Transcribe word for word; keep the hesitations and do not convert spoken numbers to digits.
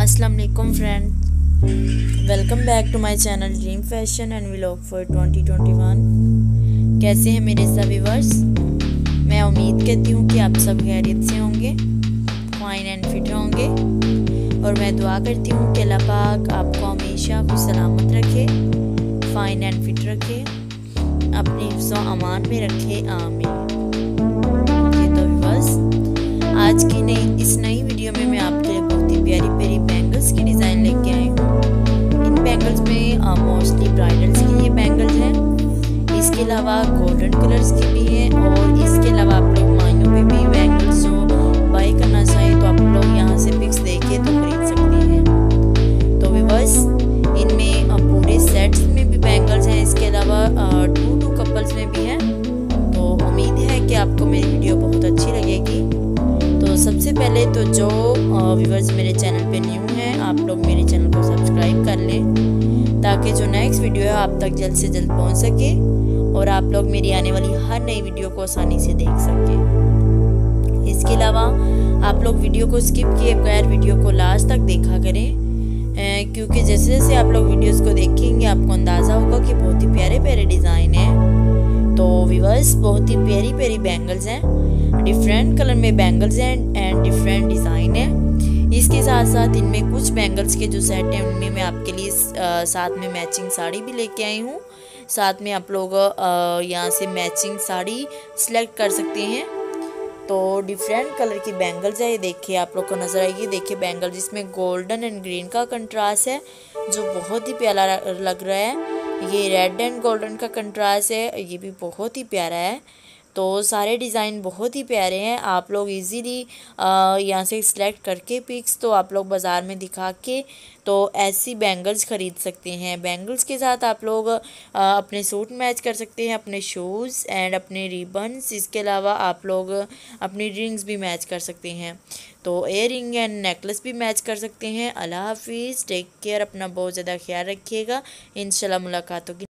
अस्सलाम वालेकुम friend, welcome back to my channel dream fashion and vlog for twenty twenty one. कैसे हैं मेरे सभी व्यूअर्स? मैं उम्मीद करती हूँ कि आप सब खैरियत से होंगे, फाइन एंड फिट होंगे, और मैं दुआ करती हूँ कि अल्लाह पाक आपको हमेशा खुश सलामत रखे, फाइन एंड फिट रखे, अपनी हिफ्ज़ो अमान में रखे, आमीन। तो व्यूअर्स, आज की नई इस नई वीडियो में मैं आपके लिए बहुत ही प्यारी प्यारी बैंगल्स की डिज़ाइन लेके आई हूँ। इन बैंगल्स में मोस्टली ब्राइडल्स के लिए बैंगल्स हैं, इसके अलावा गोल्डन कलर्स की भी हैं, और इसके अलावा आप लोग माइनों पे भी बैंगल्स जो बाई करना चाहें तो आप लोग यहाँ से पिक्स देखे तो खरीद सकते हैं। तो व्यूअर्स, इनमें पूरे सेट्स में भी बैंगल्स हैं, इसके अलावा टू टू कपल्स में भी हैं। तो उम्मीद है कि आपको मेरी वीडियो बहुत अच्छी लगेगी। तो सबसे पहले तो जो व्यूअर्स मेरे चैनल पे न्यू हैं, आप लोग मेरे चैनल को सब्सक्राइब कर लें ताकि जो नेक्स्ट वीडियो है आप तक जल्द से जल्द पहुंच सके और आप लोग मेरी आने वाली हर नई वीडियो को आसानी से देख सकें। इसके अलावा आप लोग वीडियो को स्किप किए बगैर वीडियो को लास्ट तक देखा करें, क्योंकि जैसे जैसे आप लोग वीडियोज़ को देखेंगे आपको अंदाज़ा होगा कि बहुत ही प्यारे प्यारे डिज़ाइन हैं। तो व्यूअर्स, बहुत ही प्यारी प्यारी बैंगल्स हैं, डिफरेंट कलर में बैंगल्स हैं एंड डिफरेंट डिज़ाइन है। इसके साथ साथ इनमें कुछ बैंगल्स के जो सेट हैं उनमें मैं आपके लिए आ, साथ में मैचिंग साड़ी भी लेके आई हूँ। साथ में आप लोग यहाँ से मैचिंग साड़ी सिलेक्ट कर सकते हैं। तो डिफरेंट कलर की बैंगल्स है, ये देखिए आप लोग को नज़र आएगी। देखिए बैंगल जिसमें गोल्डन एंड ग्रीन का कंट्रास्ट है जो बहुत ही प्यारा लग रहा है। ये रेड एंड गोल्डन का कंट्रास्ट है, ये भी बहुत ही प्यारा है। तो सारे डिज़ाइन बहुत ही प्यारे हैं। आप लोग इजीली यहाँ से सिलेक्ट करके पिक्स तो आप लोग बाज़ार में दिखा के तो ऐसी बैंगल्स ख़रीद सकते हैं। बैंगल्स के साथ आप लोग आ, अपने सूट मैच कर सकते हैं, अपने शूज़ एंड अपने रिबन्स। इसके अलावा आप लोग अपनी रिंग्स भी मैच कर सकते हैं। तो एयर रिंग एंड नेकलेस भी मैच कर सकते हैं। अल्लाह हाफिज़, टेक केयर, अपना बहुत ज़्यादा ख्याल रखिएगा। इंशाल्लाह मुलाकात होगी।